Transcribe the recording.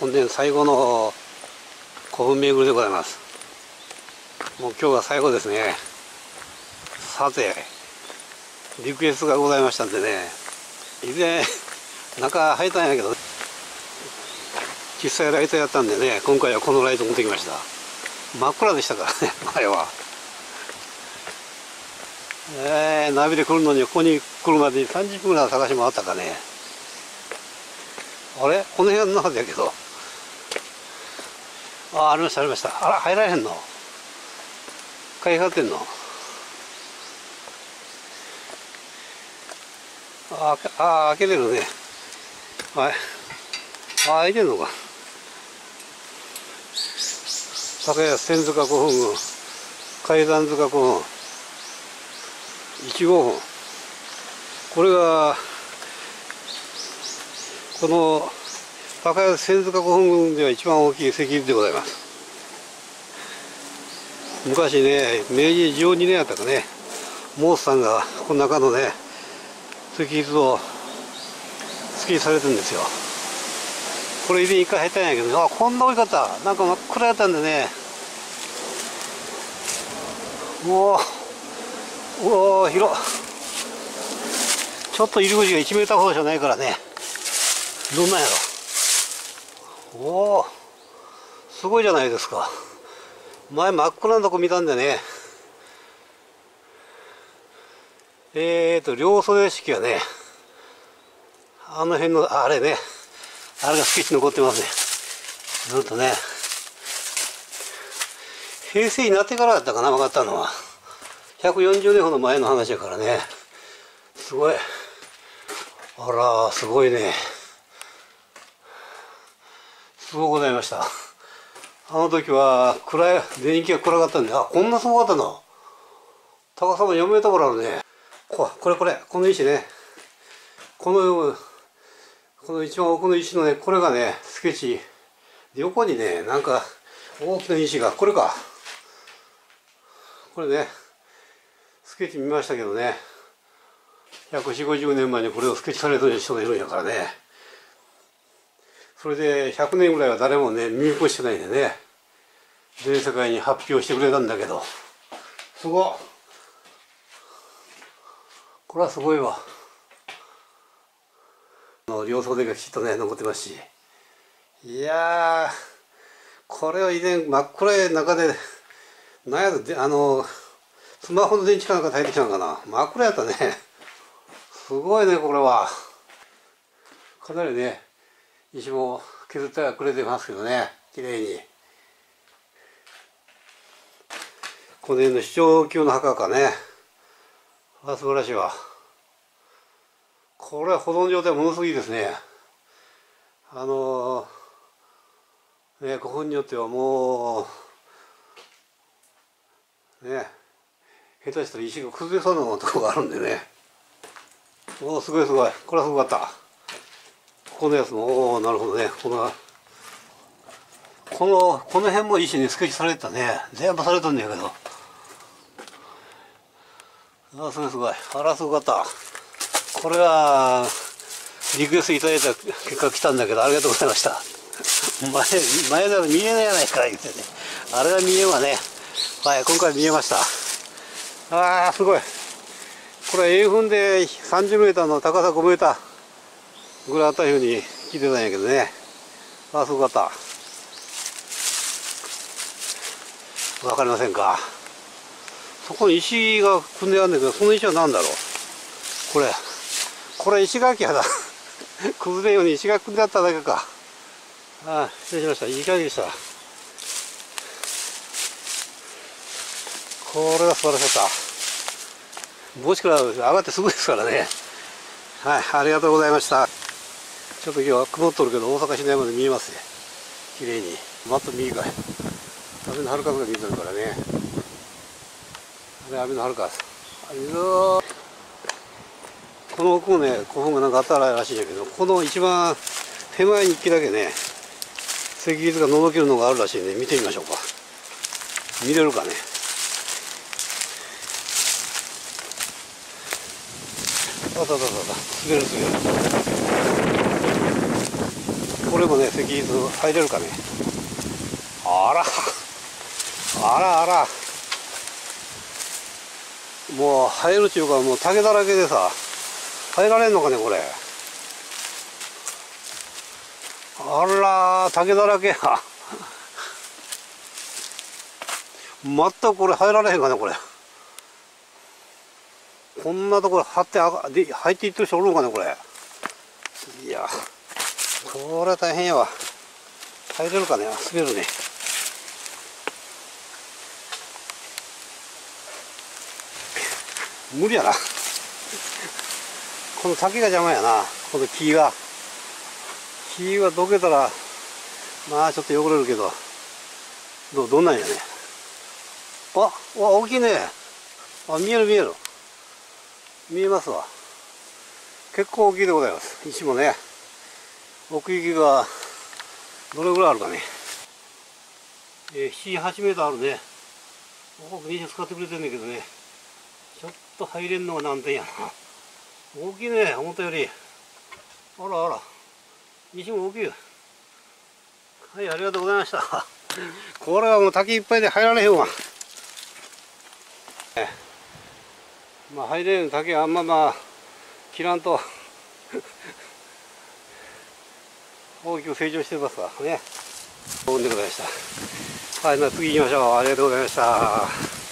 本年最後の古墳巡りでございます。もう今日が最後ですね。さてリクエストがございましたんでね、以前中入ったんやけど小さいライトやったんでね、今回はこのライト持ってきました。真っ暗でしたからね前は。ナビで来るのにここに来るまでに30分ぐらい探し回ったかね。あれこの辺のはずやけど、ありましたありました。あら入られへんの、買いかってんの。開けれるね。はい、開いてんのか。高安千塚古墳群、海山塚古墳1号墳、これがこの高安千塚古墳群では一番大きい石碑でございます。昔ね、明治12年やったかね、モースさんがこの中のね石碑をスキーされてるんですよ。これ以前一回入ったんやけど、こんな多かった。なんか真っ暗やったんでね、おお広っ。ちょっと入り口が1メーターほどしかないからね、どんなんやろ。おおすごいじゃないですか。前真っ暗なとこ見たんでね、両袖式はね、あの辺のあれね、あれがスケッチ残ってますね。ずっとね、平成になってからだったかな、分かったのは。140年ほど前の話やからね。すごい。あらすごいね。すごいございました。あの時は暗い、電気が暗かったんで、こんなすごかったの。高さも4メートルあるね。この石ね、この一番奥の石のね、これがねスケッチ。横にねなんか大きな石が、これか、これねスケッチ見ましたけどね、140、50年前にこれをスケッチされてる人がいるんやからね。それで100年ぐらいは誰もね見越してないんでね、全世界に発表してくれたんだけど、すごっ。これはすごいわ。両袖がきちっとね残ってますし、いやー、これを以前真っ暗い中でなんやろ、スマホの電池かなんか炊いてきたのかな、真っ暗やったね。すごいね、これは。かなりね石も削ってはくれてますけどね、綺麗に。この辺の市長級の墓かね、素晴らしいわ。これは保存状態ものすごいですね。古墳によってはもうね、下手したら石が崩れそうなところがあるんでね。おおすごいすごい、これはすごかった。このやつも、おおなるほどね。この辺も石にスケッチされてたね。全部されたんだけど、すごいすごい、あらすごかった。これはリクエストいただいた結果来たんだけど、ありがとうございました。前なら見えないやないか言ってね、あれは見えんわね。はい、今回見えました。すごい。これは英墳で30メーターの高さ5メーターぐらいあったように聞いてたんやけどね。すごかった。わかりませんか。そこに石が組んであるんだけど、その石は何だろう。これ石垣やだ。崩れんように石が組んであっただけか。失礼しました。石垣でした。これが素晴らしかった。墓地から上がってすぐですからね。はい、ありがとうございました。ちょっと今日は曇っとるけど、大阪市内まで見えますね。綺麗に。マット右かい。アベノハルカスが見えてるからね。あれ、アベノハルカス。この奥もね、古墳がなんかあったらしいんやけど、この一番手前に一基だけね、石碑が覗けるのがあるらしいんで、見てみましょうか。見れるかね。滑る。ここれもね、石室入れるかね。あらあらあら、もう入るっていうか、もう竹だらけでさ、入られんのかねこれ。あらー、竹だらけや全くこれ入られへんかねこれ。こんなところ張ってで入っていってる人おるのかねこれ。いやこれは大変やわ。入れるかね。滑るね。無理やなこの竹が邪魔やな。この木がどけたらまあちょっと汚れるけど、どんなんやね。大きいね。見える見えますわ。結構大きいでございます。石もね、奥行きがどれぐらいあるかね。7、8メートルあるね。多く石使ってくれてんだけどね、ちょっと入れんのが難点やな。大きいね、思ったより。あら石も大きい。はい、ありがとうございましたこれはもう滝いっぱいで入られへんわ。まあ入れる滝はあんま切らんと大きく成長してますわね。でございました。はい、次行きましょう。ありがとうございました。